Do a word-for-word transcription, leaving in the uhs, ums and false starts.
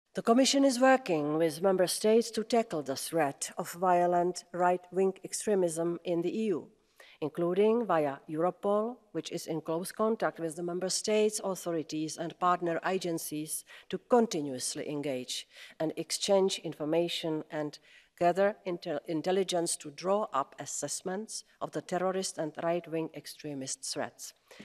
The Commission is working with Member States to tackle the threat of violent right-wing extremism in the E U, including via Europol, which is in close contact with the Member States' authorities and partner agencies to continuously engage and exchange information and gather intelligence to draw up assessments of the terrorist and right-wing extremist threats.